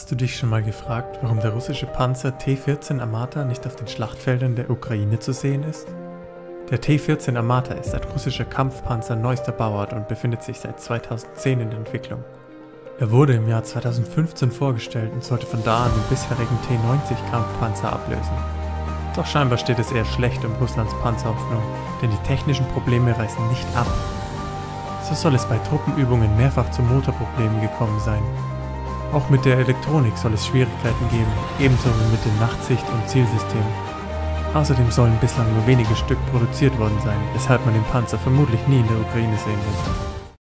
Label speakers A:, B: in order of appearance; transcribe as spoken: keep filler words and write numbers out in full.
A: Hast du dich schon mal gefragt, warum der russische Panzer T vierzehn Armata nicht auf den Schlachtfeldern der Ukraine zu sehen ist? Der T vierzehn Armata ist ein russischer Kampfpanzer neuester Bauart und befindet sich seit zweitausendzehn in der Entwicklung. Er wurde im Jahr zweitausendfünfzehn vorgestellt und sollte von da an den bisherigen T neunzig Kampfpanzer ablösen. Doch scheinbar steht es eher schlecht um Russlands Panzerhoffnung, denn die technischen Probleme reißen nicht ab. So soll es bei Truppenübungen mehrfach zu Motorproblemen gekommen sein. Auch mit der Elektronik soll es Schwierigkeiten geben, ebenso wie mit dem Nachtsicht- und Zielsystem. Außerdem sollen bislang nur wenige Stück produziert worden sein, weshalb man den Panzer vermutlich nie in der Ukraine sehen wird.